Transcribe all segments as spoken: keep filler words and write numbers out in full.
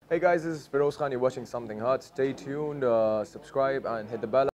Hey guys, this is Feroz Khan. You're watching Something Hot. Stay tuned, uh, subscribe, and hit the bell.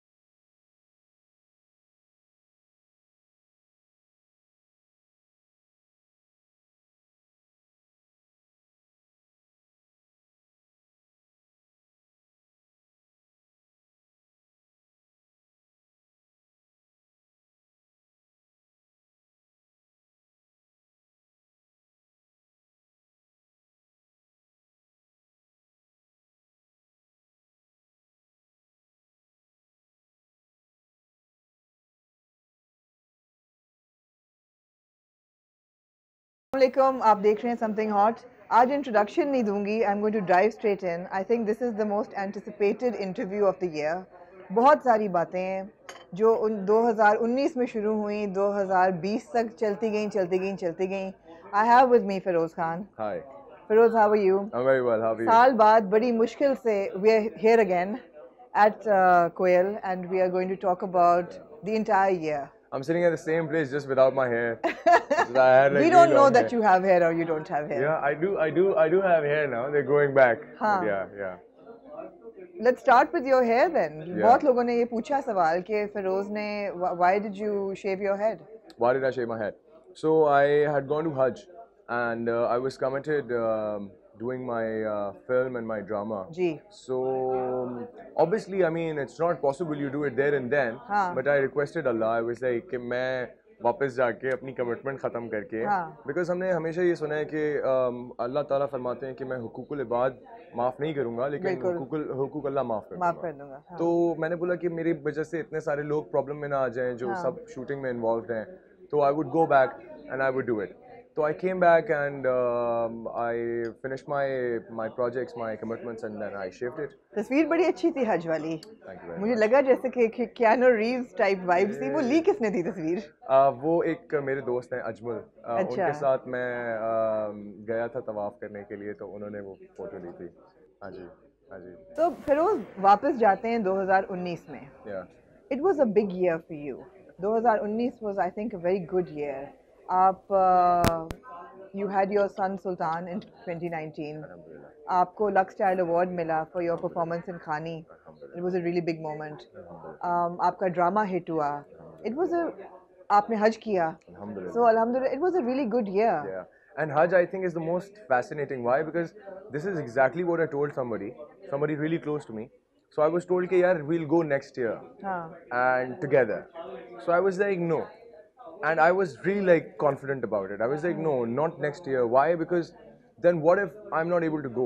Assalamualaikum, आप देख रहे हैं something hot. आज introduction नहीं दूंगी, I am going to drive straight in. I think this is the most anticipated interview of the year. बहुत सारी बातें हैं जो उन दो हज़ार उन्नीस में शुरू हुई, दो हज़ार बीस तक चलती गई चलती गई चलती गई। I have with me Firoz Khan. Hi. Firoz, how are you? I'm very well. How are you? साल बाद बड़ी मुश्किल से we are here again at Koyal and we are going to talk about the entire year. I'm sitting at the same place just without my hair. Because I had, like, We really don't know long that hair. you have hair or you don't have hair. Yeah, I do. I do. I do have hair now. They're growing back. हाँ. But yeah, yeah. Let's start with your hair then. Yeah. बहुत लोगों ने ये पूछा सवाल कि फिरोज ने why did you shave your head? Why did I shave my head? So I had gone to Hajj, and uh, I was committed um, doing my uh, film and my drama. Ji. So um, obviously, I mean, it's not possible you do it there and then. हाँ. But I requested Allah. I was like कि मैं वापस जाके अपनी commitment ख़त्म करके, हाँ. Because हमने हमेशा ये सुना है कि um, अल्लाह ताला फरमाते हैं कि मैं हुकूकुल इबाद माफ़ नहीं करूँगा, लेकिन बिल्कुल. हुकूकुल हुकूक अल्लाह माफ़ कर माफ दूँगा। कर दूंगा। हाँ. तो मैंने बोला कि मेरी वजह से इतने सारे लोग प्रॉब्लम में ना आ जाएं जो हाँ. सब शूटिंग में इन्वॉल्व हैं, तो I would go back and I would do it. So I came back and um, I finished my my projects, my commitments, and then I shaved it. तस्वीर बड़ी अच्छी थी हज वाली। Thank you very मुझे much. लगा जैसे कि कि कियानो रीव्स टाइप वाइब्स थी। वो ली किसने थी तस्वीर? Uh, वो एक मेरे दोस्त हैं अजमल, uh, अच्छा. उनके साथ मैं uh, गया था तवाफ करने के लिए, तो उन्होंने वो फोटो ली थी। हाँ जी, हाँ जी। तो फिरोज वापस जाते हैं दो हज़ार उन्नीस में। Yeah. It was a big year for you. दो हज़ार उन्नीस was I think a very good year. आप uh, you had your son Sultan in twenty nineteen. Alhamdulillah. आपको लक्स चाइल्ड अवार्ड मिला for your performance in खानी. It was a really big moment. Um, आपका drama hit हुआ. It was a आपने हज किया. Alhamdulillah. So alhamdulillah, it was a really good year. Yeah. And Hajj, I think, is the most fascinating. Why? Because this is exactly what I told somebody, somebody really close to me. So I was told, "Ki yaar, we'll go next year हाँ. and together." So I was like, "No," and I was really like confident about it. I was like, "No, not next year." Why? Because then what if I'm not able to go?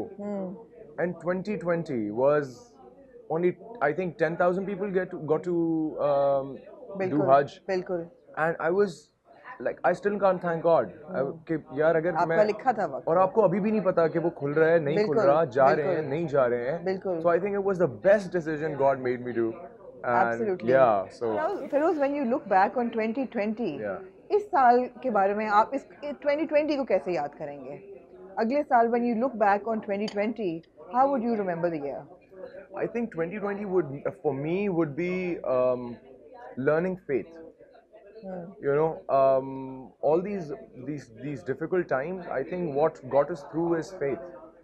And twenty twenty was only, I think, ten thousand people get to, got to um, do बिल्कुल. Hajj, बिल्कुल. and I was like, I still can't thank God कि यार अगर आपका मैं, लिखा था वक्त. और आपको अभी भी नहीं पता कि वो खुल रहा है नहीं खुल बिल्कुल, रहा, जा रहे हैं बिल्कुल. नहीं जा रहे हैं. बिल्कुल. So I think it was the best decision God made me do. And Absolutely. yeah, so Now, Feroz, when you look back on twenty twenty, Yeah. इस साल के बारे में आप इस twenty twenty को कैसे याद करेंगे? अगले साल when you look back on twenty twenty, how would you remember the year? I think twenty twenty would, for me, would be um, learning faith. You know, um, all these these these difficult times, I think what got us through is faith.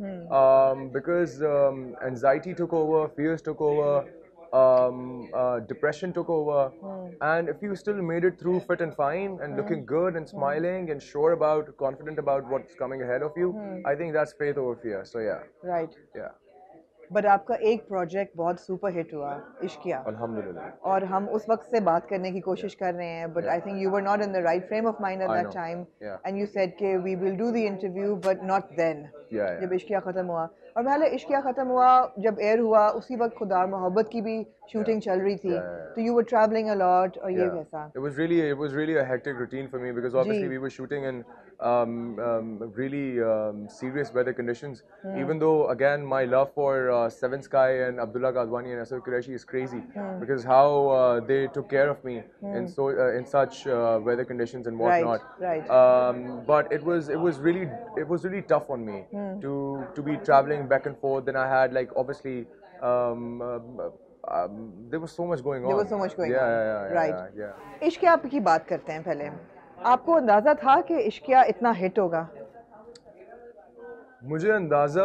Um, because um, anxiety took over, fears took over, um, uh, depression took over, and if you still made it through fit and fine and looking good and smiling and sure about, confident about what's coming ahead of you, I think that's faith over fear. So yeah, Right. yeah, but आपका एक project बहुत super hit हुआ, Ishqiya. Alhamdulillah. और हम उस वक्त से बात करने की कोशिश कर रहे हैं, but I think you were not in the right frame of mind at I that know. Time, Yeah. And you said कि we will do the interview but not then. Yeah, yeah. जब इश्किया ख़त्म हुआ, और पहले इश्किया ख़त्म हुआ जब air हुआ उसी वक्त खुदा मोहब्बत की भी शूटिंग चल रही थी, Yeah, yeah, yeah. तो you were travelling a lot, और ये Yeah. कैसा? It was really, it was really a hectic routine for me because obviously Ji. we were shooting in um, um, really um, serious weather conditions. Even though, again, my love for uh, Seven Sky and Abdullah Ghazwani and Asad Qureshi is crazy because how uh, they took care of me in so uh, in such uh, weather conditions and Right, whatnot. right. Um, but it was it was really it was really tough on me to to be traveling back and forth. Then I had, like, obviously. Um, um, um, there was so much going on. There was so much going yeah, on. Yeah, yeah, yeah, Right. yeah, yeah. Ishqiya की बात करते हैं पहले. आपको अंदाज़ा था कि इश्किया इतना हिट होगा? मुझे अंदाजा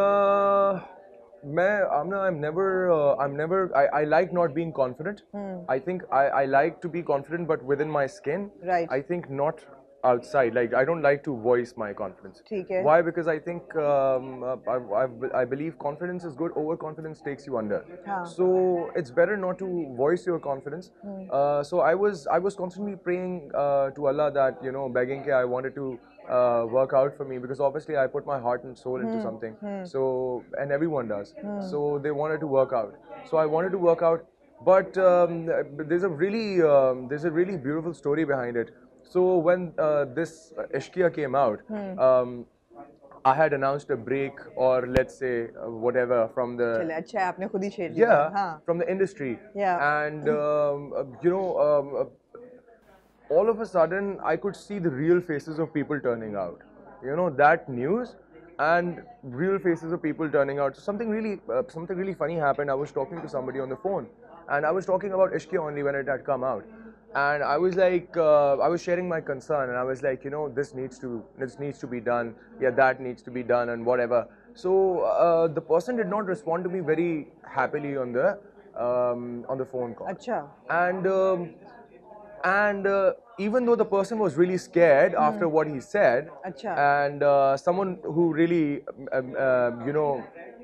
मैं I'm not, I'm never uh, I'm never I, I like not being confident. Hmm. I think I, I like to be confident but within my skin. Right. I think not outside. Like I don't like to voice my confidence. ठीक है. Why? Because I think um, uh, I, I, I believe confidence is good. Overconfidence takes you under. हाँ. So it's better not to voice your confidence. Hmm. Uh, so I was I was constantly praying uh, to Allah that you know begging that I wanted to uh, work out for me because obviously I put my heart and soul into something. So and everyone does. So they wanted to work out. So I wanted to work out, but um, there's a really um, there's a really beautiful story behind it. So when uh, this Ishqiya came out, um, I had announced a break or let's say uh, whatever from the चले अच्छा है आपने खुद ही छेड़ लिया. yeah हाँ. from the industry. Yeah. And um, uh, you know. Um, uh, all of a sudden I could see the real faces of people turning out. You know that news and real faces of people turning out. So something really, uh, something really funny happened. I was talking to somebody on the phone, and I was talking about Ishqiya only when it had come out, and I was like, uh, I was sharing my concern, and I was like, you know, this needs to, this needs to be done. Yeah, that needs to be done, and whatever. So uh, the person did not respond to me very happily on the um, on the phone call. अच्छा. And um, and uh, even though the person was really scared after what he said, Achha. and uh, someone who really um, um, you know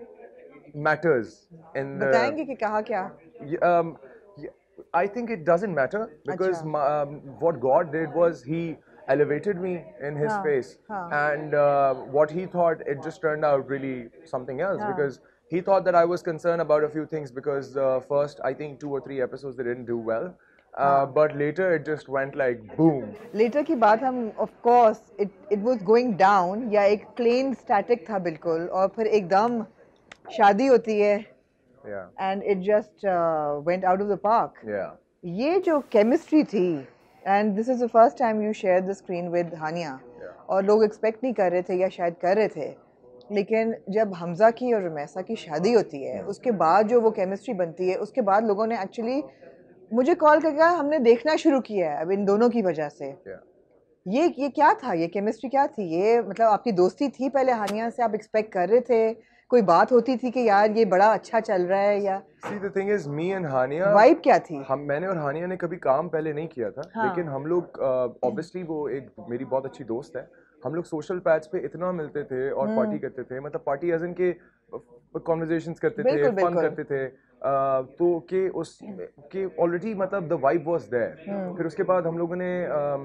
matters in the बताएंगे कि कहा क्या? Y- um, y- I think it doesn't matter because Acha. my, um, what God did was He elevated me in His Haan, face, haan. and uh, what He thought it just turned out really something else Haan. because He thought that I was concerned about a few things because uh, first I think two or three episodes they didn't do well, uh, but later it just went like boom. Later की बात हम of course it it was going down या एक plain static था बिल्कुल और फिर एकदम शादी होती है Yeah, and it just uh, went out of the park. yeah. ये जो chemistry थी and this is the first time you shared the screen with Hania Yeah. और लोग expect नहीं कर रहे थे या शायद कर रहे थे लेकिन जब हमजा की और रुमैसा की शादी होती है उसके बाद जो वो chemistry बनती है उसके बाद लोगों ने actually मुझे कॉल करके कहा हमने देखना शुरू किया है अब इन दोनों की वजह से. Yeah. ये ये क्या था ये केमिस्ट्री क्या थी ये मतलब आपकी दोस्ती थी पहले हानिया से आप एक्सपेक्ट कर रहे थे कोई बात होती थी कि यार ये बड़ा अच्छा चल रहा है या See, the thing is, me and Hania. Vibe क्या थी? हम मैंने और हानिया ने कभी काम पहले नहीं किया था हाँ. लेकिन हम लोग ऑब्वियसली वो एक मेरी बहुत अच्छी दोस्त है हम लोग सोशल पैच पे इतना मिलते थे और पार्टी करते थे मतलब पार्टी एज इन के कॉन्वर्जेशंस करते थे बिल्कुल, फन बिल्कुल. करते थे uh, तो के उस के ऑलरेडी मतलब द वाइब वाज देयर फिर उसके बाद हम लोगों ने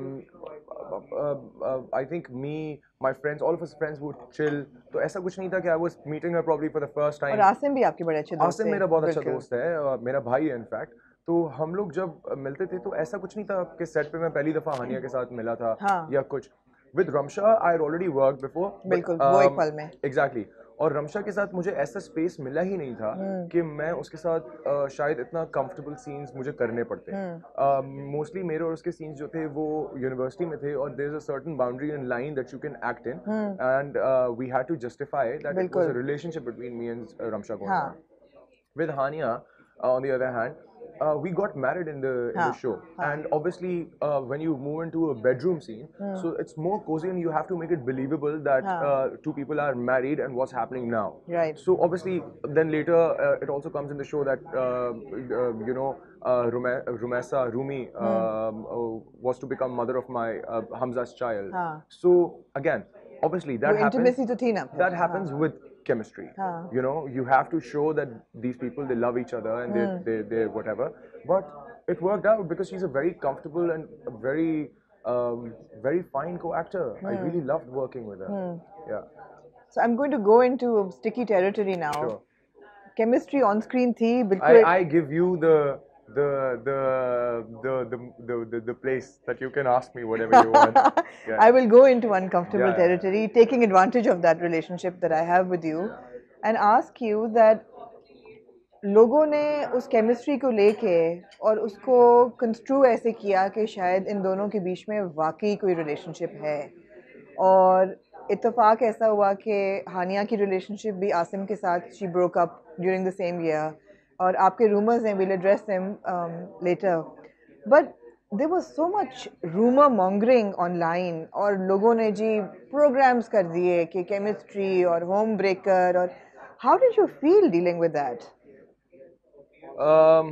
I think me my friends all of us friends would chill तो ऐसा कुछ नहीं था कि I was meeting her probably for the first और टाइम आसिम भी आपके बड़े अच्छे दोस्त आसिम थे. मेरा बहुत अच्छा बिल्कुल. दोस्त है और मेरा भाई है इनफैक्ट तो हम लोग जब मिलते थे तो ऐसा कुछ नहीं था कि सेट पे मैं पहली दफा हानिया के साथ मिला था हाँ. या कुछ with Ramsha I had already worked before बिल्कुल, वो एक पल में. एग्जैक्टली और रमशा के साथ मुझे ऐसा स्पेस मिला ही नहीं था कि मैं उसके साथ uh, शायद इतना कंफर्टेबल सीन्स मुझे करने पड़ते मोस्टली मेरे और उसके सीन्स जो थे वो यूनिवर्सिटी में थे और there is a certain boundary and line that you can act in and we had to justify that it was बिल्कुल. A relationship between me and Ramsha going हाँ. on. With Hania, uh, on the other hand, uh, we got married in the in हाँ, the show, हाँ. and obviously, uh, when you move into a bedroom scene, so it's more cozy, and you have to make it believable that हाँ. uh, two people are married and what's happening now. Right. So obviously, then later uh, it also comes in the show that uh, uh, you know uh, Rume- Rumesa Rumi um, uh, was to become mother of my uh, Hamza's child. हाँ. So again, obviously that वो happens. intimacy तो थी ना फिर. That happens with chemistry. हाँ. You know, you have to show that these people they love each other and they they they whatever. But it worked out because she's a very comfortable and a very um, very fine co-actor. I really loved working with her. Yeah. So I'm going to go into sticky territory now. Sure. Chemistry on screen थी I बिल्कुल. I give you the the the the the the, the, the place that you can ask me whatever you want. Yeah. I will go into uncomfortable Yeah, yeah. territory, taking advantage of that relationship that I have with you, and ask you that लोगों ने उस chemistry को लेके और उसको construe ऐसे किया कि शायद इन दोनों के बीच में वाकई कोई रिलेशनशिप है और इत्तेफाक ऐसा हुआ कि हानिया की रिलेशनशिप भी आसिम के साथ she broke up during the same year और आपके रूमर्स हैं will address them later but there was so much rumor mongering online और लोगों ने जी programs कर दिए कि chemistry और home breaker और how did you feel dealing with that? um,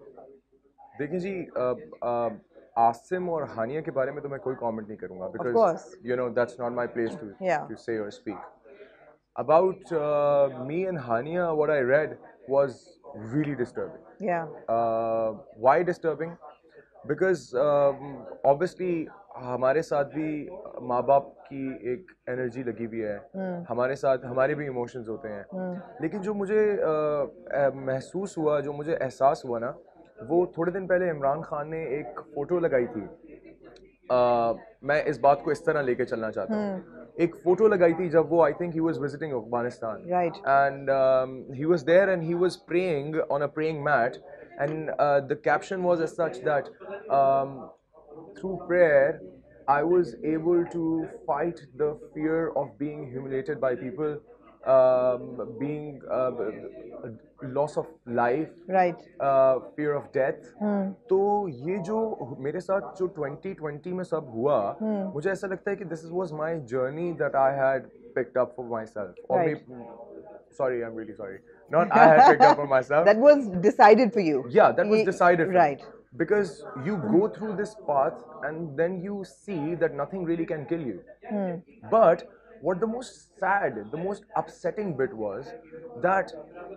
देखिए जी uh, uh, आसिम और हानिया के बारे में तो मैं कोई कमेंट नहीं करूँगा Of because course. you know that's not my place to Yeah. to say or speak. About uh, me and Hania, what I read was really disturbing. Yeah. Uh, why disturbing? Because um, obviously हमारे साथ भी माँ बाप की एक energy लगी हुई है, हमारे साथ हमारे भी इमोशंस होते हैं, लेकिन जो मुझे uh, uh, महसूस हुआ, जो मुझे एहसास हुआ ना, वो थोड़े दिन पहले इमरान खान ने एक फ़ोटो लगाई थी. uh, मैं इस बात को इस तरह लेके चलना चाहता हूँ. एक फ़ोटो लगाई थी जब वो I think he was visiting Afghanistan, Right. and um, he was there and he was praying on a praying mat, and uh, the caption was as such that um, through prayer I was able to fight the fear of being humiliated by people, um, being uh, loss of life, Right. uh, fear of death. तो ये जो मेरे साथ जो twenty twenty में सब हुआ, मुझे ऐसा लगता है कि this was my journey that I had picked up for myself. Or Right. maybe, sorry, I'm really sorry. Not I had picked up for myself. That was decided for you. Yeah, that was Ye- decided for Right. me. Because you go through this path and then you see that nothing really can kill you. But what the most sad, the most upsetting bit was that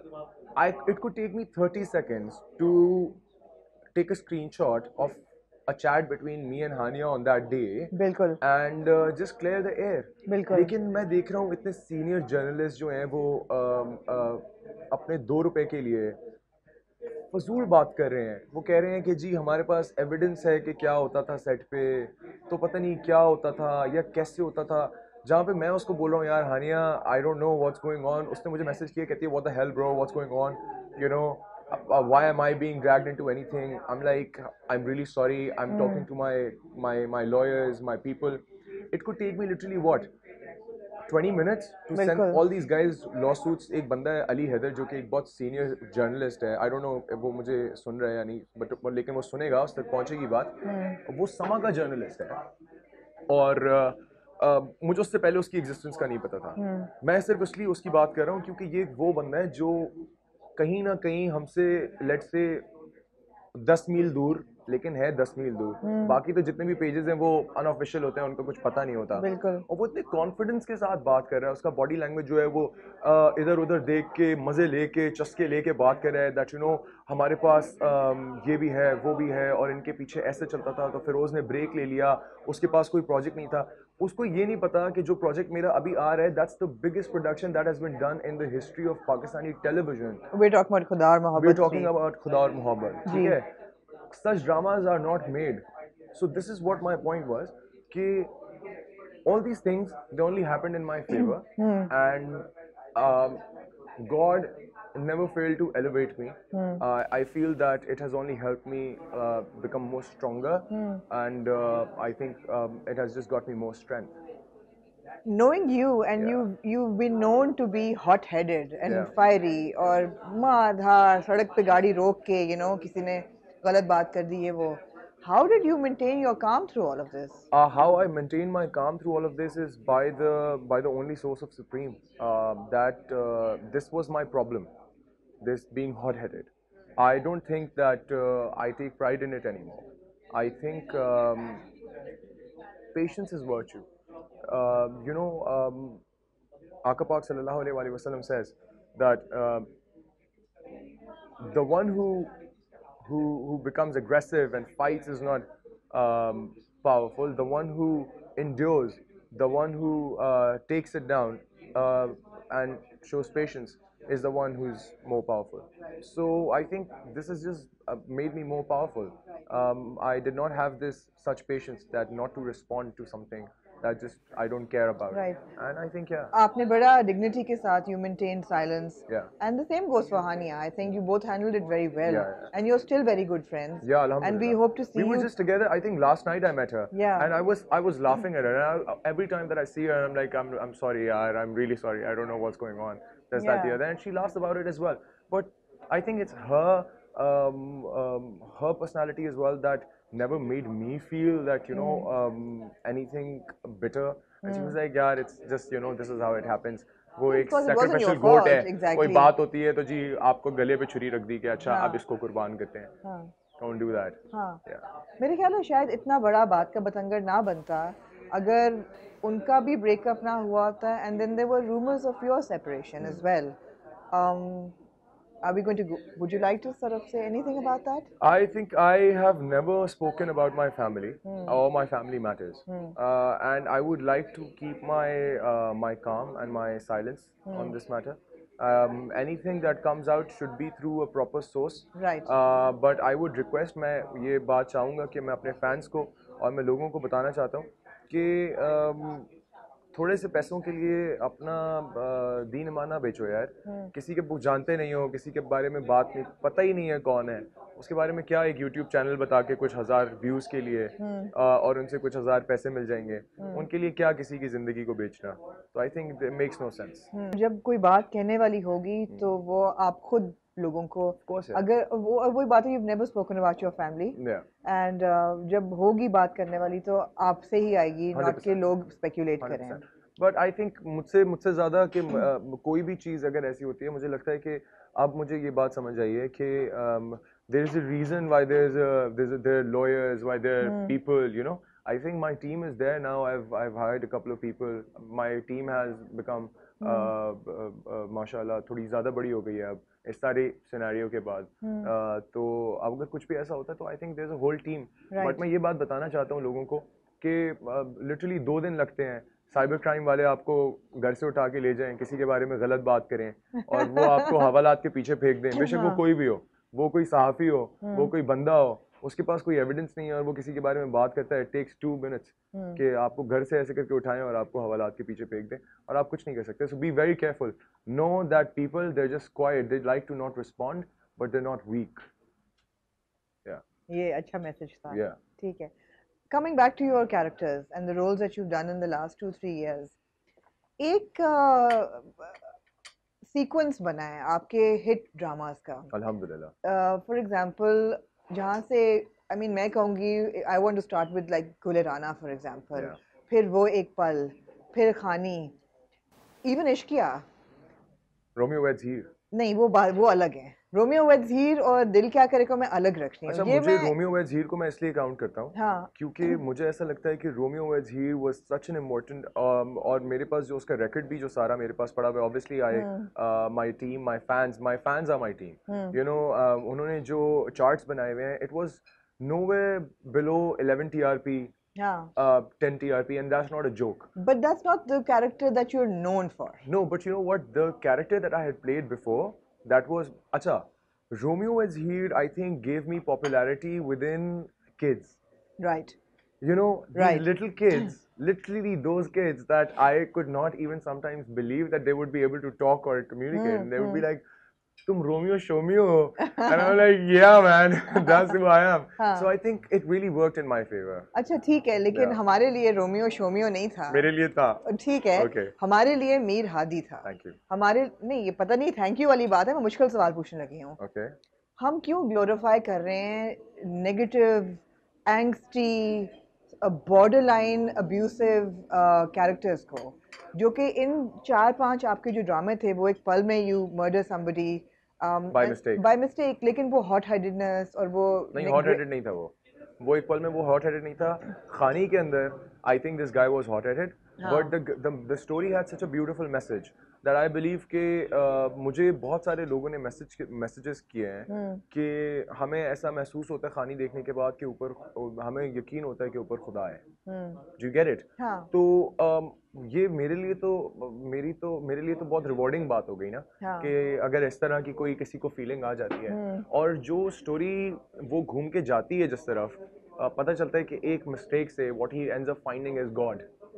I it could take me thirty seconds to take a screenshot of a chat between me and Hania on that day बिल्कुल. and uh, just clear the air. बिल्कुल. लेकिन मैं देख रहा हूँ इतने senior journalist जो हैं वो अम, अ, अपने दो रुपए के लिए फजूल बात कर रहे हैं. वो कह रहे हैं कि जी हमारे पास एविडेंस है कि क्या होता था सेट पे, तो पता नहीं क्या होता था या कैसे होता था. जहाँ पे मैं उसको बोल रहा हूँ यार Hania I don't know what's going on, उसने मुझे मैसेज किया, कहती है what the hell bro what's going on, you know why am I being dragged into anything. I am like I am really sorry, I am talking to my my my lawyers, my people. It could take me literally what twenty minutes to send बिल्कुल. all these guys lawsuits. एक बंदा है अली हैदर जो कि एक बहुत senior journalist है, आई don't no वो मुझे सुन रहा है या नहीं, बट लेकिन वो सुनेगा, उस तक पहुंचेगी बात. वो समा का जर्नलिस्ट है और uh, uh, मुझे उससे पहले उसकी एग्जिस्टेंस का नहीं पता था. मैं सिर्फ इसलिए उसकी बात कर रहा हूँ क्योंकि ये वो बंदा है जो कहीं ना कहीं हमसे लेट से दस मील दूर, लेकिन है दस मील दूर. बाकी तो जितने भी पेजेस हैं वो अनऑफिशियल होते हैं, उनको कुछ पता नहीं होता. बिल्कुल. और वो इतने कॉन्फिडेंस के साथ बात कर रहा है, उसका बॉडी लैंग्वेज जो है वो इधर उधर देख के मज़े लेके चस्के लेके बात कर रहा है दैट यू नो हमारे पास um, ये भी है वो भी है और इनके पीछे ऐसे चलता था. तो फिरोज ने ब्रेक ले लिया, उसके पास कोई प्रोजेक्ट नहीं था. उसको ये नहीं पता कि जो प्रोजेक्ट मेरा अभी आ रहा है that's the biggest production that has been done in the history of Pakistani television. We're talking about खुदा और We're मोहब्बत talking थ्री. about खुदा और मोहब्बत, ठीक है. Such dramas are not made. So this is what my point was. कि all these things they only happened in my favor, and um, God never failed to elevate me. Uh, I feel that it has only helped me uh, become more stronger, and uh, I think um, it has just got me more strength. Knowing you and Yeah. you you've been known to be hot headed and Yeah. fiery और मार धार सड़क पे गाड़ी रोक के you know किसी ने गलत बात कर दी है वो. How did you maintain your calm through all of this? Uh, how I maintain my calm through all of this is by the by the only source of Supreme. Uh, that uh, this was my problem, this being hot-headed. I don't think that uh, I take pride in it anymore. I think um, patience is virtue. Uh, you know, um, Aka Pak sallallahu alaihi wasallam says that uh, the one who who who becomes aggressive and fights is not um, powerful. The one who endures, the one who uh, takes it down uh, and shows patience is the one who's more powerful. So I think this has just uh, made me more powerful. Um, I did not have this such patience that not to respond to something that just I don't care about. Right. And I think yeah. आपने बड़ा dignity के साथ you maintained silence. Yeah. And the same goes for Hania. I think you both handled it very well. Yeah, yeah. And you're still very good friends. Yeah, alhamdulillah. And we hope to see we were you. just together. I think last night I met her. Yeah. And I was I was laughing at her. And I, every time that I see her, I'm like, I'm I'm sorry, yaar, I'm really sorry. I don't know what's going on. There's that, the Yeah. other, and she laughs about it as well. But I think it's her um, um, her personality as well that never made me feel that you know um, anything bitter. And she was like, "यार, it's just you know this is how it happens." वो एक Because it wasn't your sacrificial goat है. fault, exactly. कोई बात होती है तो जी आपको गले पे छुरी रख दी कि अच्छा हाँ. आप इसको कुर्बान करते हैं. हाँ. Don't do that. हाँ. Yeah. मेरे ख्याल में शायद इतना बड़ा बात का बतंगड़ ना बनता अगर उनका भी ब्रेकअप ना हुआ होता and then there were rumours of your separation as well. Are we going to go? Would you like to sort of say anything about that? I think I have never spoken about my family Hmm. or my family matters, Hmm. uh, and I would like to keep my uh, my calm and my silence Hmm. on this matter. Um, anything that comes out should be through a proper source. Right. Uh, but I would request, मैं ये बात चाहूँगा कि मैं अपने fans को और मैं लोगों को बताना चाहता हूँ कि um, थोड़े से पैसों के लिए अपना अ, दीन माना बेचो यार. किसी के वो जानते नहीं हो, किसी के बारे में बात नहीं पता ही नहीं है कौन है, उसके बारे में क्या एक यूट्यूब चैनल बता के कुछ हजार व्यूज के लिए अ, और उनसे कुछ हजार पैसे मिल जाएंगे, उनके लिए क्या किसी की जिंदगी को बेचना. तो I think it makes no sense. जब कोई बात कहने वाली होगी तो वो आप खुद लोगों को course, yeah. अगर वो वही बात है, you've never spoken about your family Yeah. and uh, जब होगी बात करने वाली तो आपसे ही आएगी, not one hundred percent. कि लोग speculate one hundred करें. percent. But I think मुझसे मुझसे ज़्यादा कि अ, कोई भी चीज़ अगर ऐसी होती है, मुझे लगता है कि अब मुझे ये बात समझ आई है कि um, there is a reason why there's a, there's a, there are lawyers, why there are people, you know. I think my team is there now. I've I've hired a couple of people. My team has become uh, uh, uh, माशाल्लाह थोड़ी ज़्यादा बड़ी हो गई है अब इस सारे सिनेरियो के बाद. uh, तो अब अगर कुछ भी ऐसा होता है तो I think there is a whole team. But मैं ये बात बताना चाहता हूँ लोगों को कि लिटरली uh, दो दिन लगते हैं. साइबर क्राइम वाले आपको घर से उठा के ले जाएं, किसी के बारे में गलत बात करें और वो आपको हवालात के पीछे फेंक दें. बेशक वो कोई भी हो, वो कोई सहाफ़ी हो, वो कोई बंदा हो, उसके पास कोई एविडेंस नहीं है और वो किसी के बारे में बात करता है. टेक्स टू मिनट्स कि आपको घर से ऐसे करके उठाएं और आपको हवालात के पीछे फेंक दें और आप कुछ नहीं कर सकते. So be very careful. Know that people they just quiet, they like to not respond but they not weak. या ये अच्छा मैसेज था. या ठीक है. Coming back to your characters and the roles that you've done in the last two three years, एक sequence uh, बना है आपके हिट ड्रामास का. अल्हम्दुलिल्लाह. फॉर एग्जांपल जहाँ से आई मीन मैं कहूँगी I want to start with like Gul-e-Rana for example, फिर वो एक पल, फिर Khaani, even Ishqiya. Romeo weds Heer नहीं, वो बात वो अलग है. रोमियो वेड्स हीर और दिल क्या करे को मैं अलग रखती हूँ. अच्छा, ये मुझे मैं रोमियो वेड्स हीर को मैं इसलिए काउंट करता हूँ हाँ क्योंकि मुझे ऐसा लगता है कि Romeo weds Heer was such an important. और मेरे पास जो उसका रिकॉर्ड भी जो सारा मेरे पास पड़ा हुआ है, obviously I my team, my fans my fans are my team, you know. उन्होंने जो चार्ट्स बनाए हुए हैं, it was nowhere below eleven T R P, हाँ. uh, ten T R P, and that's not a joke. But that's not the character that you're known for. No, but you know what? The character that I had played before, that was acha. Romeo Is Here, I think, gave me popularity within kids. Right. You know, these Right. little kids, literally those kids that I could not even sometimes believe that they would be able to talk or communicate. And they would be like, "Tum Romeo Shomeo." And I'm like, "Yeah, man, that's who I am." हाँ. So I think it really worked in my favor. अच्छा ठीक है, लेकिन Yeah. हमारे लिए Romeo शोमियो नहीं था. मेरे लिए था. ठीक है. Okay. हमारे लिए मीर हादी था. Thank you. हमारे नहीं, ये पता नहीं थैंक यू वाली बात है, मैं मुश्किल सवाल पूछने लगी हूँ. Okay. हम क्यों ग्लोरीफाई कर रहे हैं negative, angsty, border line abusive characters को, जो कि इन चार पांच आपके जो ड्रामे थे वो एक पल में you murder somebody By mistake. By mistake, लेकिन वो हॉट हेडेडनेस और वो नहीं, हॉट हेडेड नहीं था वो. वो एक पल में वो हॉट हेडेड नहीं था. खानी के अंदर I think this guy was hot headed, but the the story had such a beautiful message that I believe कि uh, मुझे बहुत सारे लोगों ने मैसेज मैसेजेस किए हैं कि हमें ऐसा महसूस होता है खानी देखने के बाद कि ऊपर, हमें यकीन होता है कि ऊपर खुदा है. Do you get it? तो um, ये मेरे लिए तो मेरी तो मेरे लिए तो बहुत रिवॉर्डिंग बात हो गई ना. हाँ. कि अगर इस तरह की कोई किसी को फीलिंग आ जाती है और जो स्टोरी वो घूम के जाती है जिस तरफ, uh, पता चलता है कि एक मिस्टेक से what he ends up finding is God.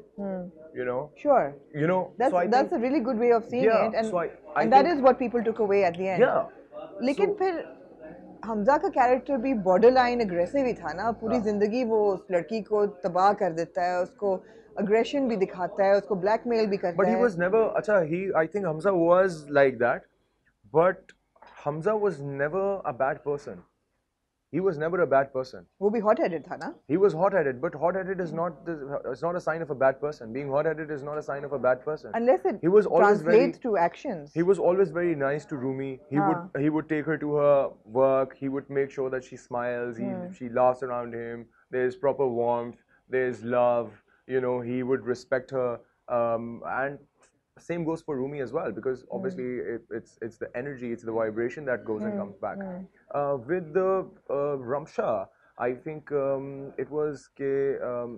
You know. Sure. You know. That's so I that's think, a really good way of seeing yeah, it, and so I, I and that think, is what people took away at the end. Yeah. लेकिन So- फिर हमजा का character भी border line aggressive ही था ना. पूरी हाँ. जिंदगी वो उस लड़की को तबाह कर देता है, उसको अग्रेशन भी दिखाता है, उसको ब्लैकमेल भी करता But he है. was never. Acha, he. I think Hamza was like that, but Hamza was never a bad person. He was never a bad person. वो भी hot headed था ना? He was hot-headed, but hot-headed is not the, it's not a sign of a bad person. Being hot-headed is not a sign of a bad person. Unless it he was always translates very, to actions. He was always very nice to Rumi. He हाँ. would he would take her to her work. He would make sure that she smiles. He Hmm. she laughs around him. There's proper warmth. There's love. You know, he would respect her. Um, and same goes for Rumi as well, because obviously it, it's it's the energy, it's the vibration that goes and comes back. Uh, with the uh, Ramsha, I think um, it was ke, um,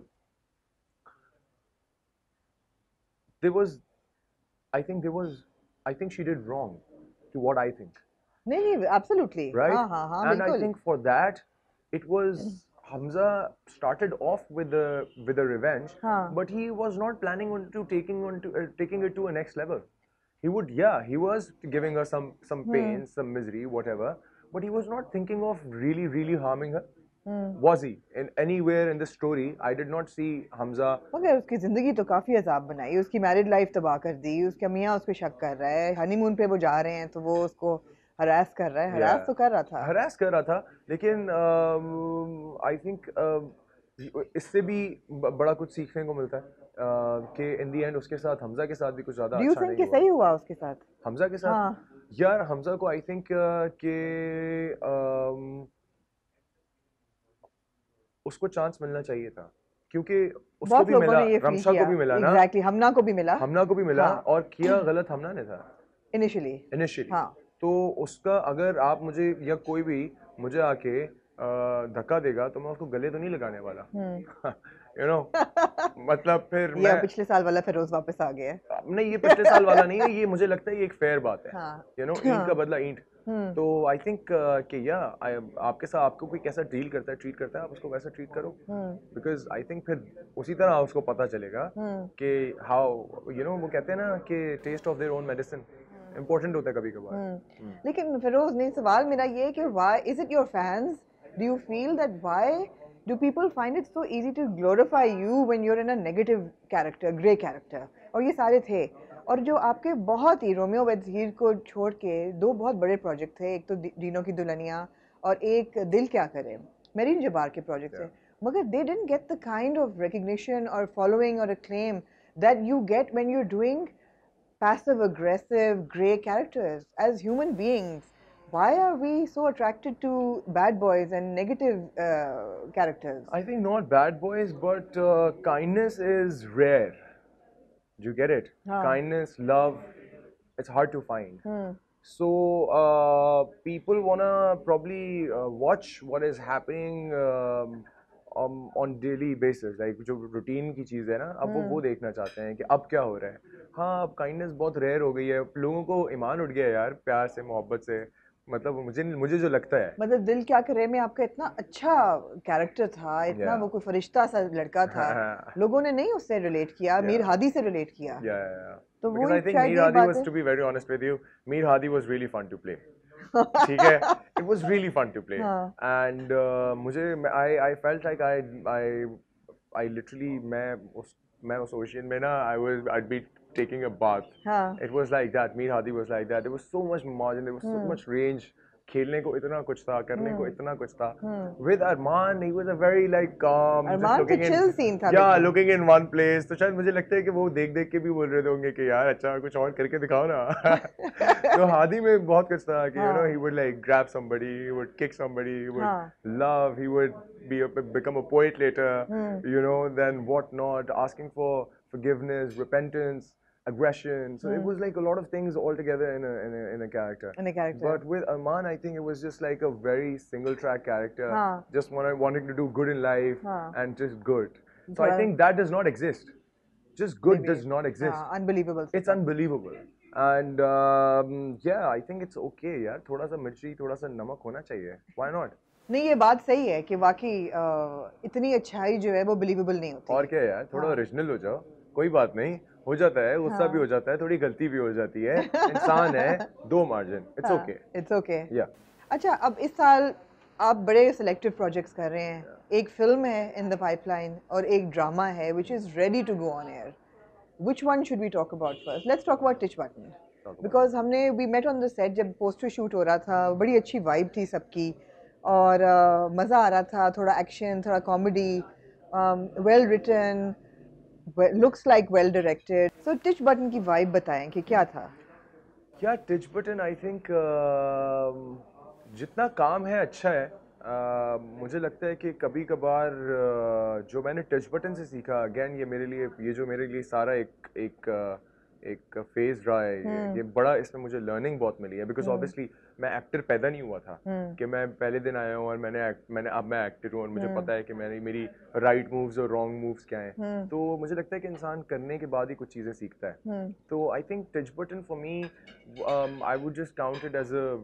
there was, I think there was, I think she did wrong, to what I think, नहीं नहीं absolutely. right? हाँ हाँ हाँ And I बिल्कुल. think for that, it was Hamza started off with the with the revenge, हाँ. but he was not planning on to taking on to uh, taking it to a next level. He would, yeah, he was giving her some some pain, some misery, whatever, but he was not thinking of really really harming her. Was he? In anywhere in the story, I did not see Hamza. मगर उसकी जिंदगी तो काफी अजाब बनाई, उसकी married life तबाह कर दी, उसका मियाँ उसको शक कर रहा है, हनीमून पे वो जा रहे हैं तो वो उसको हरास कर रहा है, हरास Yeah. तो कर रहा था. हरास कर रहा था, लेकिन आई थिंक इससे भी ब- बड़ा कुछ सीखने को मिलता है uh, कि इन दी एंड उसके साथ हमजा के साथ भी कुछ ज्यादा Do you अच्छा think नहीं कि हुआ. सही हुआ उसके साथ? हमजा के साथ, हाँ. यार हमजा को आई थिंक कि um, उसको चांस मिलना चाहिए था, क्योंकि उसको बहुत भी लोगों मिला, ने ये फील रमशा किया. को भी मिला ना, Exactly, हमना को भी मिला. हमना को भी मिला, हाँ. और किया गलत हमना ने था Initially. इनिशियली. हाँ. तो उसका अगर आप मुझे या कोई भी मुझे आके अ, धक्का देगा तो मैं उसको गले तो नहीं लगाने वाला. यू नो मतलब फिर ये मैं पिछले साल वाला फिरोज वापस आ गया है. नहीं, ये पिछले साल वाला नहीं है, ये मुझे लगता है ये एक फेयर बात है. हाँ. यू नो ईंट का बदला ईंट. हम्म. तो आई थिंक कि या आपके साथ आपको कोई कैसा डील करता है, ट्रीट करता है, आप उसको वैसा ट्रीट करो, हम्म. बिकॉज आई थिंक फिर उसी तरह उसको पता चलेगा हम्म. कि हाउ यू नो वो कहते हैं ना कि taste of their own medicine important होता है कभी कभार. हम्म. लेकिन फिरोज नहीं, सवाल मेरा ये है कि why is it your fans, do you feel that why do people find it so easy to glorify you when you are in a negative character, grey character? और ये सारे थे, और जो आपके बहुत ही रोमियो विद हीर को छोड़ के दो बहुत बड़े प्रोजेक्ट थे, एक तो दीनों की दुल्हनिया और एक दिल क्या करे, मेरीन जबार के प्रोजेक्ट थे, मगर they didn't get the kind of recognition और फॉलोइंग और acclaim that you get when you're doing passive aggressive gray characters. As human beings, why are we so attracted to bad boys and negative uh, characters? I think not bad boys, but uh, kindness is rare. Do you get it? हाँ. Kindness, love, it's hard to find. Hmm. So uh, people wanna probably uh, watch what is happening um, um, on daily basis, like जो routine की चीज़ है ना, अब वो वो देखना चाहते हैं कि अब क्या हो रहा है. हाँ, अब kindness बहुत rare हो गई है, लोगों को ईमान उठ गया है यार, प्यार से, मोहब्बत से, मतलब मुझे मुझे जो लगता है. मतलब दिल क्या करे में आपका इतना अच्छा कैरेक्टर था, इतना Yeah. वो कोई फरिश्ता सा लड़का था, हाँ. लोगों ने नहीं उससे रिलेट किया, मीर हादी से रिलेट किया. Yeah, yeah, yeah. तो Because वो I think शायद Mir ये Hadi बात was, है. to be very honest with you, Mir Hadi was really fun to play. ठीक है, it was really fun to play, हाँ. and uh, मुझे मैं- I I felt like I I I literally मैं उस मैं उस ocean में ना I was I'd be taking a bath. हाँ. It was like that. Mir Hadi was like that. There was so much margin. There was so much range. खेलने को इतना कुछ था, करने को इतना कुछ था. With Arman, he was a very like calm, just अरमान तो looking in, chill scene था. yeah, लेकिन. looking in one place. तो शायद मुझे लगता है कि वो देख देख के भी बोल रहे होंगे कि यार अच्छा कुछ और करके दिखाओ ना. तो हादी में बहुत कुछ था कि you know he would like grab somebody, he would kick somebody, he would हाँ. love, he would be a, become a poet later, you know, then what not, asking for forgiveness, repentance, aggression. So it was like a lot of things all together in a in a, in a character. In a character. But with Arman, I think it was just like a very single track character, हाँ. just wanted, wanting to do good in life हाँ. and just good. So I थोड़ा- think that does not exist. Just good Maybe. does not exist. हाँ, unbelievable. It's unbelievable. And um, yeah, I think it's okay यार, थोड़ा सा मिर्ची, थोड़ा सा नमक होना चाहिए. Why not? नहीं, ये बात सही है कि वाकई अ, इतनी अच्छाई जो है वो बिलीवेबल नहीं होती. और क्या यार, थोड़ा ओरिजिनल हो जाओ, कोई बात नहीं, हो जाता है, गुस्सा भी हो जाता है, थोड़ी गलती भी हो जाती है, इंसान है, दो margin, it's okay. It's okay. या अच्छा, अब इस साल आप बड़े सिलेक्टिव प्रोजेक्ट्स कर रहे हैं. एक फिल्म है इन द पाइपलाइन और एक ड्रामा है which is ready to go on air. Which one should we talk about first? Let's talk about Tich Button, because हमने we met on the set जब पोस्टर शूट हो रहा था, बड़ी अच्छी वाइब थी सबकी. और uh, मज़ा आ रहा था, थोड़ा एक्शन, थोड़ा comedy, well written, looks like well directed. So Tich Button की वाइब बताएं कि क्या था. क्या टिच बटन आई थिंक जितना काम है अच्छा है. Uh, मुझे लगता है कि कभी कभार uh, जो मैंने टच बटन से सीखा, अगेन ये मेरे लिए ये जो मेरे लिए सारा एक एक uh, एक फेज रहा है, ये, ये बड़ा, इसमें मुझे लर्निंग बहुत मिली है. बिकॉज ऑब्वियसली मैं एक्टर पैदा नहीं हुआ था कि मैं पहले दिन आया हूँ और मैंने act- मैंने अब मैं एक्टर हूँ और मुझे पता है कि मैंने मेरी राइट मूव्स और रॉन्ग मूव्स क्या हैं. तो मुझे लगता है कि इंसान करने के बाद ही कुछ चीज़ें सीखता है. तो I think Tich Button for me, I would just count it as a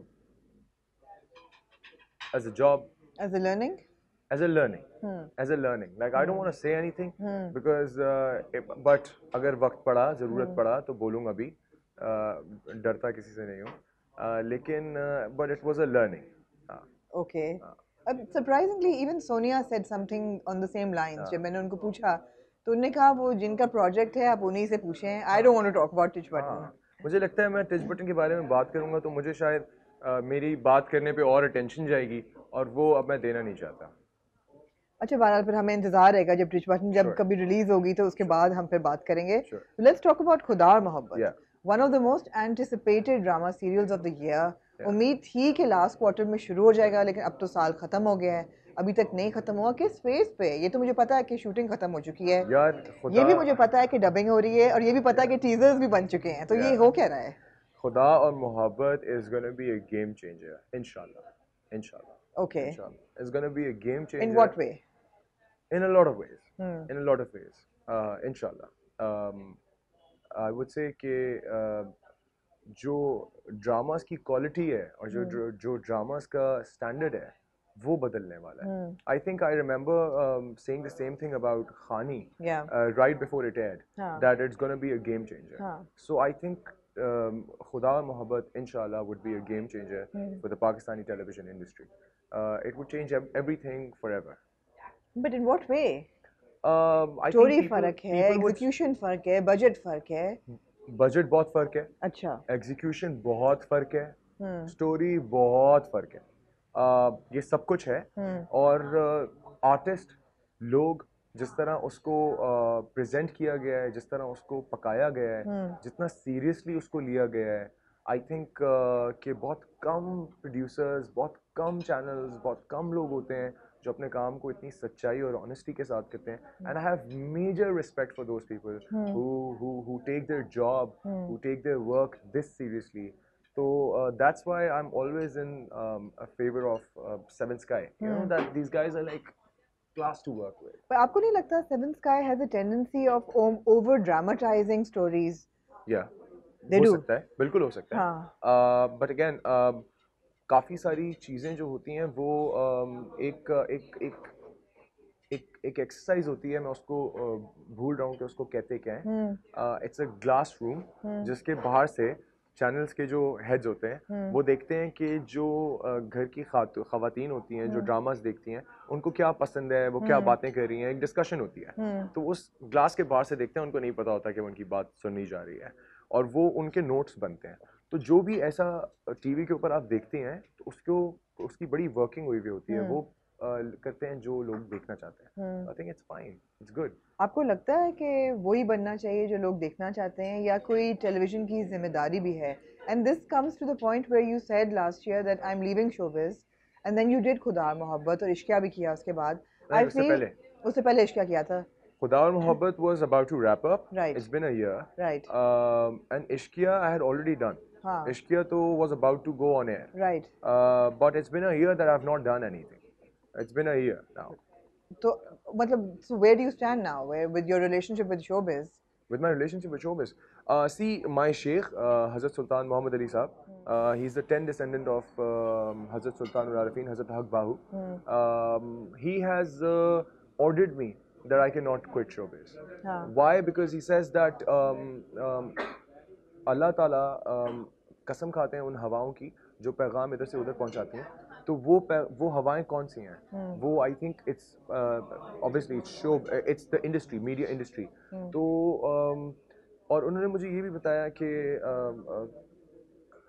as a job, As a learning. as a learning, Hmm. as a learning. Like I don't want to say anything Hmm. because uh, if- but अगर वक्त पड़ा, ज़रूरत पड़ा तो बोलूँगा भी. uh, डरता किसी से नहीं हूँ. uh, लेकिन uh, but it was a learning. हाँ. Okay. Uh, surprisingly, even Sonia said something on the same lines. जब मैंने उनको पूछा तो उन्होंने कहा वो जिनका प्रोजेक्ट है आप उन्हीं से पूछें. I don't want to talk about Titch Button. हाँ. मुझे लगता है मैं टच बटन के बारे में बात करूँगा तो मुझे शायद uh, मेरी बात करने पे और अटेंशन जाएगी और वो अब मैं देना नहीं चाहता. अच्छा, बहरहाल फिर हमें इंतजार रहेगा जब टिच बटन जब Sure. कभी रिलीज होगी तो उसके बाद हम फिर बात करेंगे. Sure. लेट्स टॉक अबाउट खुदा Aur Mohabbat. Yeah. One of the most anticipated drama serials of the year. Yeah. उम्मीद थी कि लास्ट क्वार्टर में शुरू हो जाएगा, लेकिन अब तो साल खत्म हो गया है, अभी तक नहीं खत्म हुआ. किस फेज पे? ये तो मुझे पता है कि शूटिंग खत्म हो चुकी है यार ये खुदा भी मुझे पता है कि डबिंग हो रही है, और ये भी पता है कि टीजर्स भी बन चुके हैं. तो ये Yeah. हो क्या रहा है? खुदा और मोहब्बत is gonna be a game changer. Inshallah. Inshallah. Okay. Inshallah. It's gonna be a game changer. In what way? In a lot of ways. Hmm. In a lot of ways. Uh, inshallah. Um, I would say कि uh, जो dramas की quality है और जो जो, जो dramas का standard है वो बदलने वाला है. I think I remember saying the same thing about Khaani Yeah. Right before it aired हाँ. That it's gonna be a game changer. हाँ. सो आई थिंक खुदा और मोहब्बत इंशाल्लाह would be a game changer for the Pakistani television industry. Uh, it would change ev- everything forever. But in what way? Um, I think story people, फर्क है, people would execution फर्क है, budget फर्क है. Budget बहुत फर्क है, अच्छा. एग्जीक्यूशन बहुत फर्क है, हम्म. स्टोरी बहुत फर्क है. uh, ये सब कुछ है. हम्म. और आर्टिस्ट लोग जिस तरह उसको प्रेजेंट uh, किया गया है, जिस तरह उसको पकाया गया है, हम्म. जितना सीरियसली उसको लिया गया है, आई थिंक uh, कि बहुत कम प्रोड्यूसर्स, बहुत कम चैनल्स, बहुत कम लोग होते हैं जो अपने काम को इतनी सच्चाई और ऑनेस्टी के साथ करते हैं. And I have major respect for those people who who who take their job, who take their work this seriously. So uh, that's why I'm always in um, a favor of uh, Seven Sky. You know that these guys are like class to work with. पर आपको नहीं लगता Seven Sky has a tendency of over dramatising stories? Yeah, They हो do. सकता है, बिल्कुल हो सकता है. हाँ. बट अगेन काफ़ी सारी चीज़ें जो होती हैं वो um, एक एक एक एक एक एक्सरसाइज होती है. मैं उसको uh, भूल रहा हूँ कि उसको कहते क्या है. इट्स अ ग्लास रूम जिसके बाहर से चैनल्स के जो हेड्स होते हैं वो देखते हैं कि जो uh, घर की खात- खवातीन होती हैं जो ड्रामास देखती हैं उनको क्या पसंद है, वो क्या बातें कर रही हैं, एक डिस्कशन होती है. तो उस ग्लास के बाहर से देखते हैं, उनको नहीं पता होता कि उनकी बात सुननी जा रही है और वो उनके नोट्स बनते हैं. तो जो भी ऐसा टीवी के ऊपर आप देखते हैं तो उसको उसकी बड़ी वर्किंग हुई हुई होती है. वो uh, करते हैं जो लोग देखना चाहते हैं. I think it's fine, it's good. आपको लगता है कि वही बनना चाहिए जो लोग देखना चाहते हैं, या कोई टेलीविजन की जिम्मेदारी भी है? And this comes to the point where you said last year that I am leaving showbiz, and then you did Khuda Aur मोहब्बत, और इश्किया भी किया उसके बाद. आई उससे फील पहले उससे पहले इश्किया किया था. खुदा और मोहब्बत was about to wrap up. Right. It's been a year. Right. Um, and Ishqiya I had already done. हाँ. Ishqiya to was about to go on air. Right. Uh, but it's been a year that I've not done anything. It's been a year now. तो मतलब so where do you stand now, where with your relationship with showbiz? With my relationship with showbiz, uh, see my Sheikh uh, Hazrat Sultan Muhammad Ali Saab, uh, he's the tenth descendant of um, Hazrat Sultan al-Arifin, Hazrat Haq Bahu. Um, he has uh, ordered me that I cannot quit showbiz. हाँ. Why? Because he says that um, um, Allah Ta'ala um, कसम खाते हैं उन हवाओं की जो पैगाम इधर से उधर पहुंचाती हैं. तो वो वो हवाएं कौन सी हैं? वो I think it's obviously it's show it's the industry, media industry. तो um, और उन्होंने मुझे ये भी बताया कि um, uh,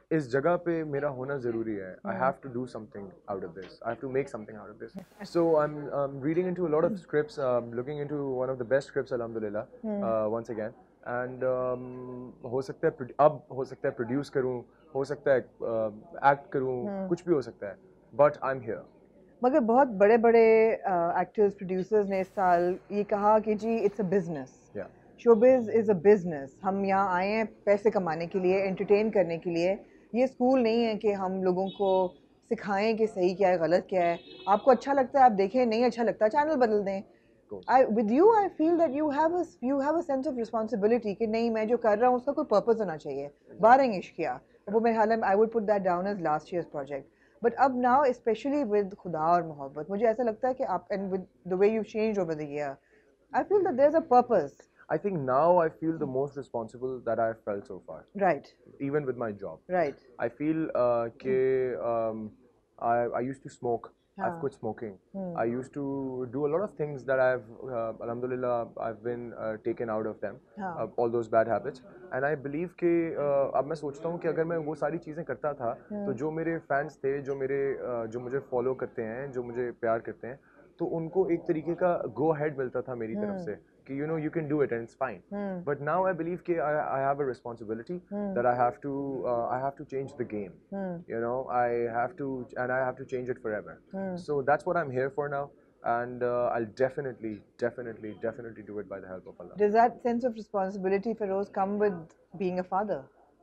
इस जगह पे मेरा होना ज़रूरी है. I have to do something out of this. I have to make something out of this. So I'm um, reading into a lot of scripts, um, looking into one of the best scripts, alhamdulillah, uh, once again. And um, हो सकता है produ- अब हो सकता है produce करूँ, हो सकता है uh, act करूँ, कुछ भी हो सकता है. But I'm here. मगर बहुत बड़े बड़े एक्टर्स प्रोड्यूसर्स ने इस साल ये कहा कि जी it's a business. Yeah. Showbiz is a business. हम यहाँ आए हैं पैसे कमाने के लिए, एंटरटेन करने के लिए. ये स्कूल नहीं है कि हम लोगों को सिखाएं कि सही क्या है गलत क्या है. आपको अच्छा लगता है आप देखें, नहीं अच्छा लगता चैनल बदल दें. I with you I feel that you have you have a sense of responsibility कि नहीं मैं जो कर रहा हूँ उसका कोई पर्पस होना चाहिए. बारह इश्क किया वो मेरे ख्याल में I would put that down as last year's project. But अब now specially with Khuda Aur Mohabbat मुझे ऐसा लगता है कि आप and with the way you change over the year I feel that there is a purpose. I think now I feel the most responsible that I've felt so far. Right. Even with my job. Right. I feel uh, ke, um, I, I used to smoke. Haan. I've quit smoking. Hmm. I used to do a lot of things that I've, uh, alhamdulillah, I've been uh, taken out of them. Uh, all those bad habits. And I believe कि uh, अब मैं सोचता हूँ कि अगर मैं वो सारी चीज़ें करता था hmm. तो जो मेरे fans थे, जो मेरे uh, जो मुझे follow करते हैं, जो मुझे प्यार करते हैं, तो उनको एक तरीके का go ahead मिलता था मेरी hmm. तरफ से कि you know you can do it and it's fine. Hmm. But now I believe कि I, I have a responsibility hmm. that I have to uh, I have to change the game. Hmm. You know I have to and I have to change it forever. Hmm. So that's what I'm here for now, and uh, I'll definitely, definitely, definitely do it by the help of Allah. Does that sense of responsibility, Feroz, come with being a father?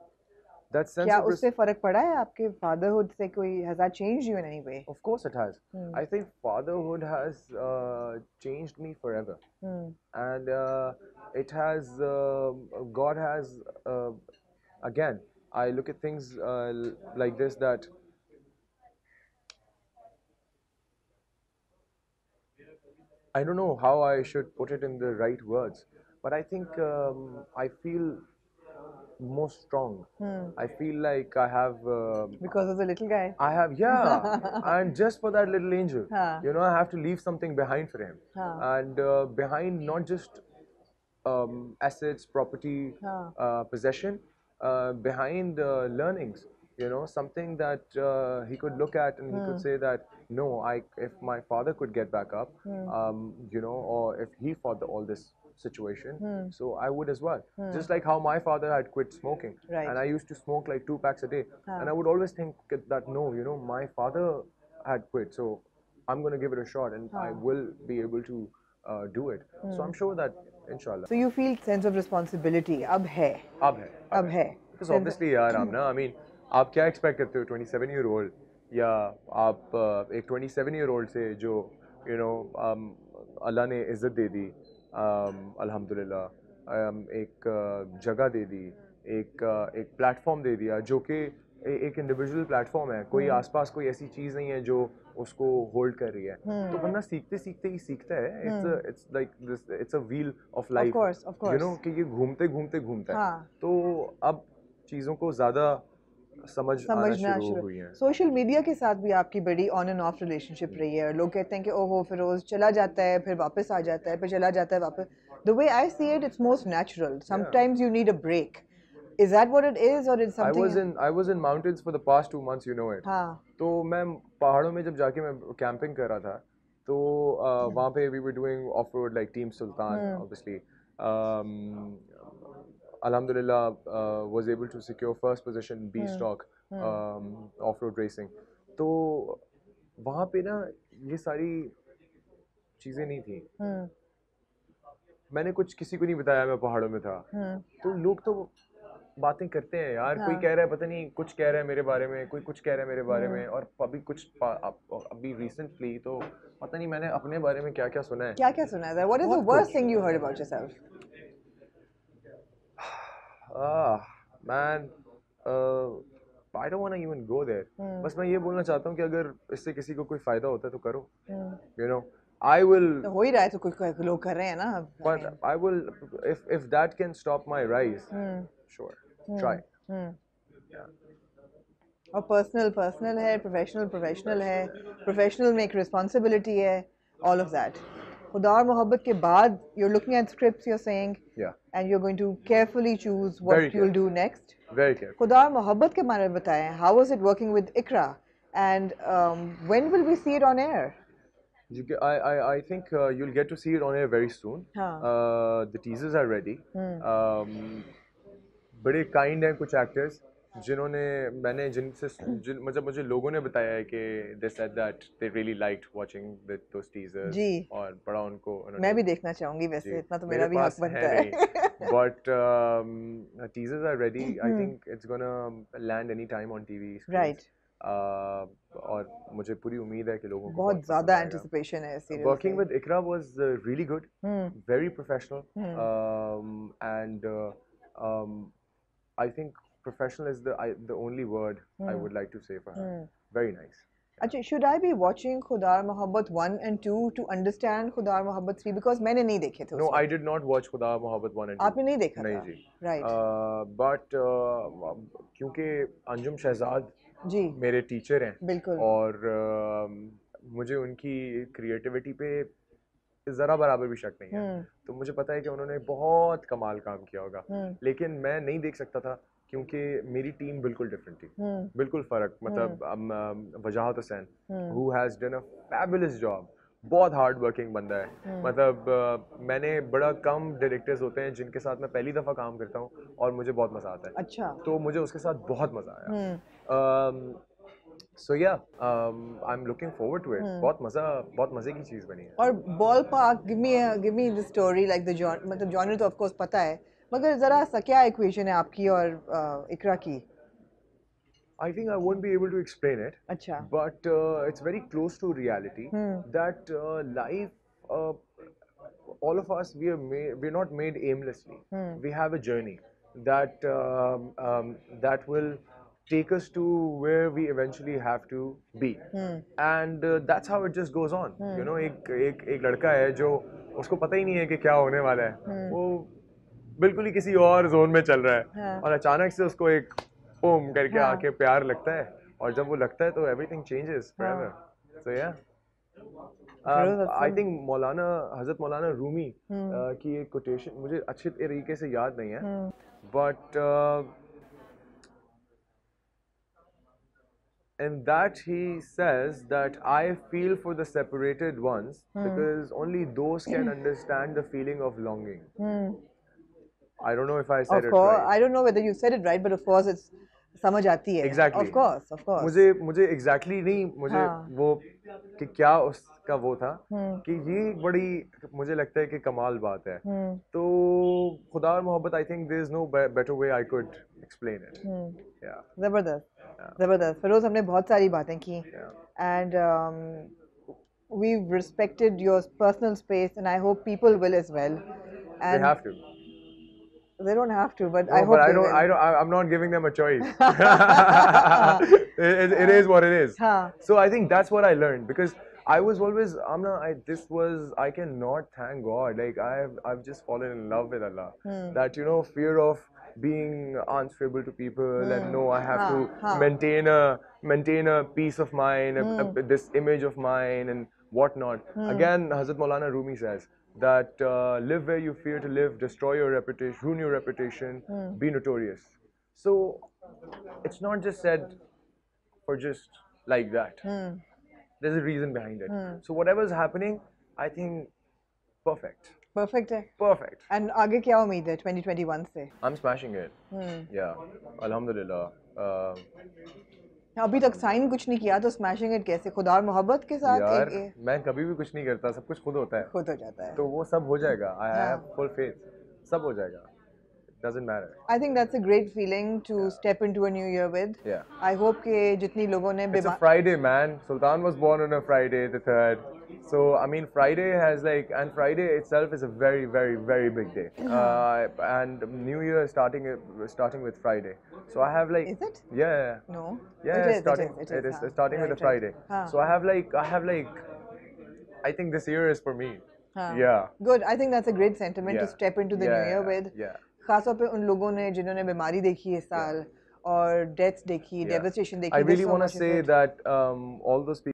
That sense क्या of उससे फर्क पड़ा है आपके fatherhood से कोई has that changed you in any way? Of course it has. Hmm. I think fatherhood has uh, changed me forever. Hmm. And uh, it has uh, God has uh, again I look at things uh, like this that I don't know how I should put it in the right words, but I think um, I feel more strong. Hmm. I feel like I have uh, because of the little guy. I have yeah, and just for that little angel, huh. you know, I have to leave something behind for him, huh. and uh, behind not just um, assets, property, huh. uh, possession, uh, behind uh, learnings. You know, something that uh, he could look at and hmm. he could say that no, I if my father could get back up, hmm. um, you know, or if he fought the, all this situation, hmm. so I would as well. Hmm. Just like how my father had quit smoking, right. and I used to smoke like two packs a day, huh. and I would always think that no, you know, my father had quit, so I'm going to give it a shot, and huh. I will be able to uh, do it. Hmm. So I'm sure that, inshallah. So you feel sense of responsibility? Ab hai. Ab hai. Ab, ab hai. Because sense obviously, yaar, Amna, I mean, आप क्या expect करते हो twenty-seven year old या आप uh, एक twenty-seven year old से जो you know um, अल्लाह ने इज़्ज़त दे दी, अल्हम्दुलिल्लाह, um, एक uh, जगह दे दी, एक uh, एक प्लेटफॉर्म दे दिया जो कि एक इंडिविजुअल प्लेटफॉर्म है. कोई आसपास कोई ऐसी चीज़ नहीं है जो उसको होल्ड कर रही है. तो बंदा सीखते सीखते ही सीखता है. It's it's like this it's a wheel of life, you know, कि ये घूमते घूमते घूमता है. तो अब चीज़ों को ज़्यादा समझ समझना शुरू हुई है. सोशल मीडिया के साथ भी आपकी बड़ी ऑन एंड ऑफ रिलेशनशिप रही है. लोग कहते हैं कि ओहो फिरोज चला जाता है फिर वापस आ जाता है, फिर चला जाता है वापस. The way I see it, it's most natural. Sometimes you need a break. Is that what it is, or is something? I was in I was in mountains for the past two months, you know it. हाँ. तो मैं पहाड़ों में जब जाके मैं camping कर रहा था, तो uh, वहाँ पे we were doing off road like Team Sultan, hmm. obviously. Um, Alhamdulillah, uh, was able to secure first position B hmm. stock hmm. um, off road racing. तो वहाँ पे ना ये सारी चीजें नहीं थी. hmm. मैंने कुछ किसी को नहीं बताया मैं पहाड़ों में था. hmm. तो लोग तो बातें करते हैं यार. हाँ. कोई कह रहा है पता नहीं कुछ कह रहा है मेरे बारे में, कोई कुछ कह रहा है मेरे बारे में, और अभी कुछ अभी रिसेंटली तो पता नहीं मैंने अपने बारे में क्या क्या सुना है. क्या क्या सुना है? What is the worst thing you heard about yourself? Ah, man, uh, I don't want to even go there. hmm. बस मैं ये बोलना चाहता हूँ कि अगर इससे किसी को कोई फायदा होता है तो करो. hmm. you know I will. तो हो ही रहा है, तो कुछ लोग कर रहे हैं ना. But I will, if if that can stop my rise, hmm. sure, hmm. try. Hmm. Yeah. और पर्सनल पर्सनल है, प्रोफेशनल प्रोफेशनल है, प्रोफेशनल में एक रिस्पॉन्सिबिलिटी है, all of that. खुदा और मोहब्बत के बाद you're looking at scripts, you're saying, Yeah, and you're going to carefully choose what Very you'll do next. very careful. खुदा और मोहब्बत के बारे में बताएं. How was it working with Ikra, and um, when will we see it on air? You ca- I, I, I think uh, you'll get to see it on air very soon. हाँ. Uh, the teasers are ready. Um, बड़े kind हैं कुछ actors जिन्होंने मैंने जिनसे जिन मतलब मुझे लोगों ने बताया है कि they said that they really liked watching the, those teasers. जी. और बड़ा उनको उन्होंने- मैं भी देखना चाहूंगी वैसे, जी, इतना तो मेरे मेरा भी हक पास बनता है है. नहीं. But um, the teasers are ready. I think it's gonna land any time on T V screens. Right. Uh, और मुझे पूरी उम्मीद है कि लोगों को बहुत पसंद ज़्यादा आएगा. anticipation है serial Working से. with Ikra was uh, really good, Hmm. very professional, Hmm. um, and uh, um, I think professional is the I, the only word I would like to say for her. Hmm. Very nice. अच्छा, should I be watching खुदा और मोहब्बत one and two to understand खुदा और मोहब्बत three, because मैंने नहीं देखे थे. No, उस I वक्त. did not watch Khuda Mohabbat one and two. आपने नहीं देखा नहीं था? जी. Right. Uh, but uh, क्योंकि अंजुम शहजाद जी. मेरे टीचर हैं बिल्कुल. और uh, मुझे उनकी क्रिएटिविटी पे ज़रा बराबर भी शक नहीं है. हम्म. तो मुझे पता है कि उन्होंने बहुत कमाल काम किया होगा. हम्म. लेकिन मैं नहीं देख सकता था क्योंकि मेरी टीम बिल्कुल डिफरेंट थी. हम्म. बिल्कुल फ़र्क. मतलब um, um, Wajahat Hussain hmm. who has done a fabulous job. बहुत हार्ड वर्किंग बंदा है. हम्म. मतलब uh, मैंने बड़ा कम डायरेक्टर्स होते हैं जिनके साथ मैं पहली दफ़ा काम करता हूँ और मुझे बहुत मज़ा आता है. अच्छा. तो मुझे उसके साथ बहुत मज़ा आया. हम्म. um, so yeah, um, I'm looking forward to it. हम्म. बहुत मज़ा बहुत मज़े की चीज़ बनी है. और ball park, give me a, give me the story like the genre, मतलब genre तो of course पता है, मगर ज़रा सा क्या equation है आपकी और uh, इकरा की? I think I won't be able to explain it. अच्छा. But uh, it's very close to reality Hmm. that uh, life, uh, all of us, we are made, we're not made aimlessly. Hmm. We have a journey that um, um, that will take us to where we eventually have to be. Hmm. And uh, that's how it just goes on. Hmm. You know, एक एक एक लड़का है जो उसको पता ही नहीं है कि क्या होने वाला है. Hmm. वो बिल्कुल ही किसी और जोन में चल रहा है. हाँ. और अचानक से उसको एक बूम करके हाँ. आके प्यार लगता है और जब वो लगता है तो एवरीथिंग चेंजेस हाँ. फॉरएवर. सो या Feroz आई Aslam. थिंक मौलाना हजरत मौलाना रूमी हम्म. uh, की एक कोटेशन मुझे अच्छे तरीके से याद नहीं है, hmm. But in that he says that I feel for the separated ones Hmm. because only those can understand the feeling of longing. Hmm. I don't know if I said Of it course, right. I don't know whether you said it right, but of course it's समझ आती है. Exactly. Of course, of course. मुझे मुझे exactly नहीं मुझे हाँ. वो कि क्या उसका वो था हम्म. कि ये एक बड़ी मुझे लगता है कि कमाल बात है. हम्म. तो खुदा और मोहब्बत I think there is no be- better way I could explain it. Hmm. Yeah. जबरदस्त, Yeah. जबरदस्त. फिरोज, हमने बहुत सारी बातें की, Yeah. and um, we've respected your personal space, and I hope people will as well. And They have to. They don't have to, but No, I hope but I they don't. will. I don't. I- I'm not giving them a choice. it, it, it is what it is. हाँ. So I think that's what I learned because I was always Amna. I this was I cannot thank God. Like I've I've just fallen in love with Allah. Hmm. That you know fear of being answerable to people and no I have हाँ, to हाँ. maintain a maintain a peace of mind, a, a, this image of mine and whatnot. Again, Hazrat Maulana Rumi says that uh, live where you fear to live, destroy your reputation, ruin your reputation, be notorious. So it's not just said for just like that. Hmm. There's a reason behind it. So whatever's happening, I think perfect. Perfect है. Perfect. And आगे क्या उम्मीद है twenty twenty-one से? I'm smashing it. Hmm. Yeah. Alhamdulillah. Uh, अभी तक sign कुछ नहीं किया तो स्मैशिंग इट कैसे? खुदा और मोहब्बत के साथ यार एक, एक मैं कभी भी कुछ नहीं करता, सब कुछ खुद होता है. खुद हो जाता है. तो वो सब हो जाएगा. I हाँ. have full faith. सब हो जाएगा. It doesn't matter. I think that's a great feeling to step into a new year with. Yeah. I hope कि जितनी लोगों ने It's a बीमा- Friday, man. Sultan was born on a Friday, the third. So I mean, Friday has like, and Friday itself is a very, very, very big day. Uh, and New Year is starting starting with Friday. So I have like. Is it? Yeah. No. Yeah, It is, starting. it is. It is, is हाँ. starting with Right, a Friday. right. हाँ. So I have like, I have like, I think this year is for me. हाँ. Yeah. Good. I think that's a great sentiment Yeah. to step into the yeah, new year with. Yeah. खासतौर पे उन लोगों ने जिन्होंने बीमारी देखी इस साल और डेथ्स देखी, Yeah. डेवस्टेशन देखी. I There's really so want to much in say it. that um, all those people.